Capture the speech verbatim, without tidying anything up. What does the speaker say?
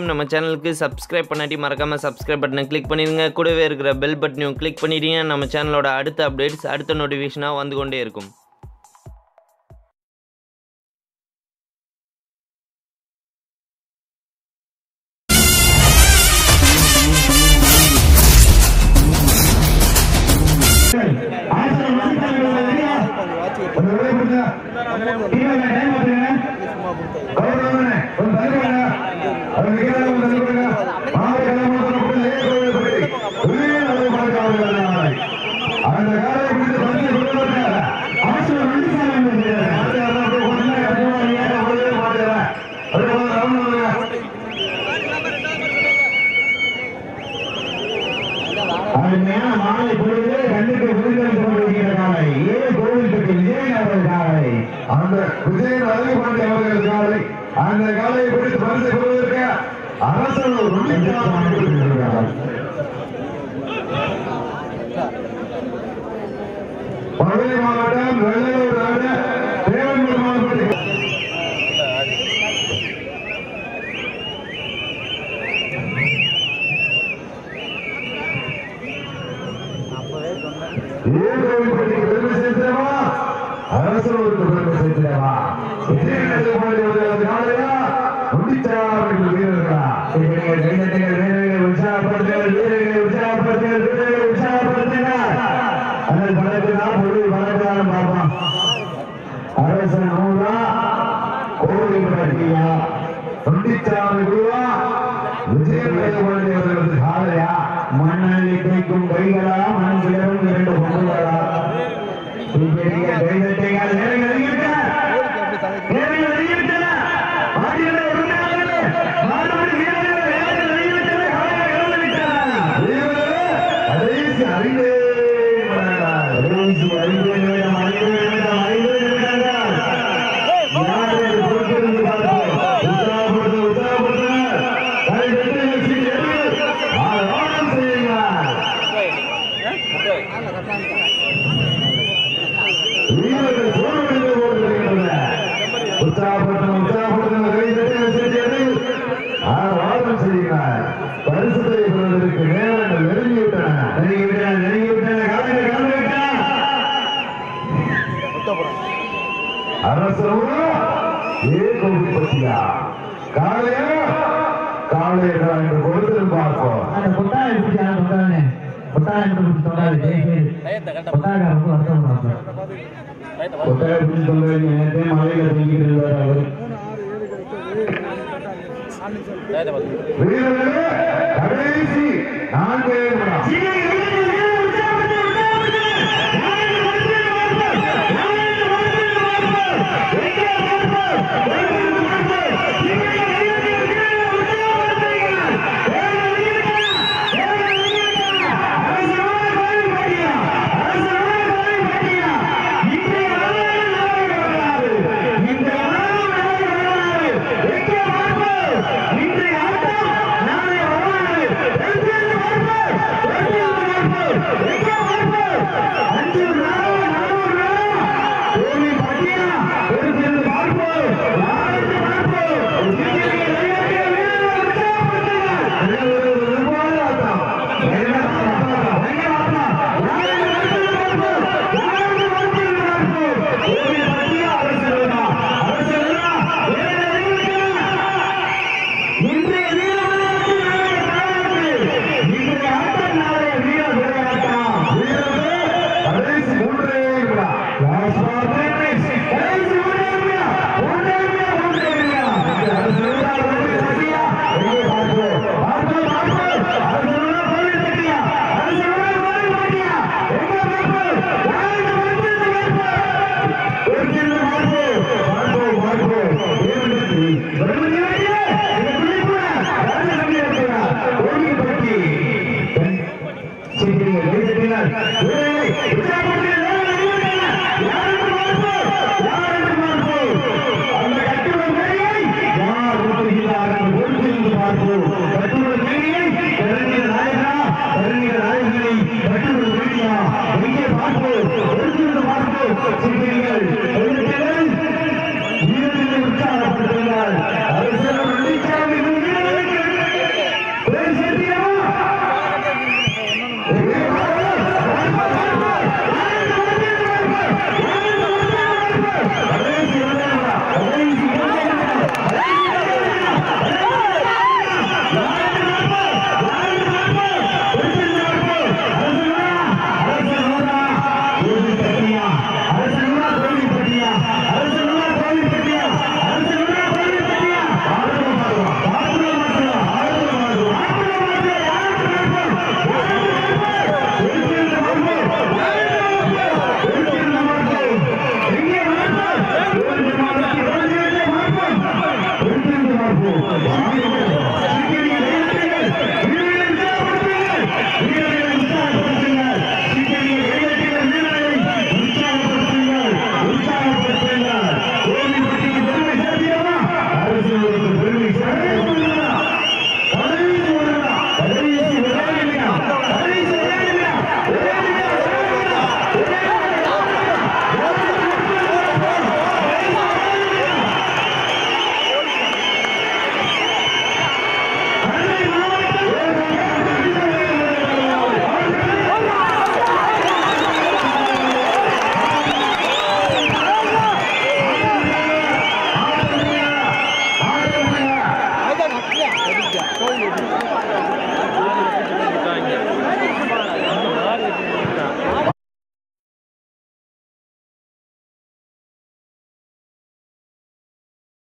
வரைக்கும் நம்ம சேனலுக்கு சப்ஸ்கிரைப் பண்ணாட்டி மறக்காமல் சப்ஸ்கிரைப் பட்டனை கிளிக் பண்ணிடுங்க. கூடவே இருக்கிற பெல் பட்டனையும் கிளிக் பண்ணிடுங்க. நம்ம சேனலோட அடுத்த அப்டேட்ஸ் அடுத்த நோட்டிஃபிகேஷனாக வந்து கொண்டே இருக்கும். மாலை பொழுது கண்ணுக்கு விருந்தளித்துக் கொண்டிருக்கிற காலை ஏழு கோவில்பட்டி விஜயன் அவர்கள் காலை அந்த விஜயன் அழகுபாண்டி அவர்கள் காலை அந்த காலையை பிடித்து பரிசு பெறுவதற்கு அரசர் மதுரை மாவட்டம் வெள்ளலூர் தேவன்குடி மாவட்டத்தில் பெருமை சேர்த்தவா அரசர்களுக்கு பெருமை சேர்த்தவா வீரர்களா வீரர்களை உற்சாகப்படுத்துங்கள் வீரர்களை உற்சாகப்படுத்துங்கள் வீரர்களை உற்சாகப்படுத்துங்கள் அதன் பழக்கலாம் பொருள் வளர்க்கலாம் பார்ப்போம். அரசன் நூலா கோவில் பட்டியா தொண்டிச்சாமி குருவா விஜயபாண்டியவர்களது காலையா மண்ணள்ளி கைக்கும் கைகளா மண் கிளறும் இரண்டு பொங்கலா பெரிய கைதட்டைகள் நேரங்கள் அறிவித்தன நேரங்கள் அறிவித்தன ஆடிகளை உண்டாகல மாணவர் வீரர்கள் நேரங்கள் அறிவித்தன காலையை இழந்து விட்டன வீரர்களே அரைசி அறிந்தே விட்டார்கள் அரைசி அறிந்தே விட்டார்கள் அறிந்தே விட்டார்கள் அறிந்தே விட்டார்கள் யாரை பொறுத்திருந்து பார்ப்போம் உற்சாகப்படுத்த உற்சாகப்படுத்த கை தட்டுங்கள் சீட்டு எடுங்கள் ஆராதனை செய்யுங்கள் வீரர்கள் சோழர்கள் ஓடுகின்றனர் உற்சாகப்படுத்த உற்சாகப்படுத்த கை தட்டுங்கள் சீட்டு எடுங்கள் ஆராதனை செய்யுங்கள் பரிசுத்தை பெறுவதற்கு நேரங்கள் நெருங்கிவிட்டன நெருங்கிவிட்டன நெருங்கிவிட்டன காலையில் கலந்துவிட்டன அரசரோட ஏ கோவில்பட்டியா காலையா காலையா என்று கொடுத்து பார்ப்போம். அந்த புத்தாய பிடிச்சா தொட்டானே புத்தாய பிடிச்சி தொட்டாரு புத்தாய புத்தாய பிடிச்சி தொட்டாரு நேரத்தை மலையில தூங்கிட்டு இருந்தார் அவர். வீரர்களே கடைசி நான்கு பார்ப்போம்.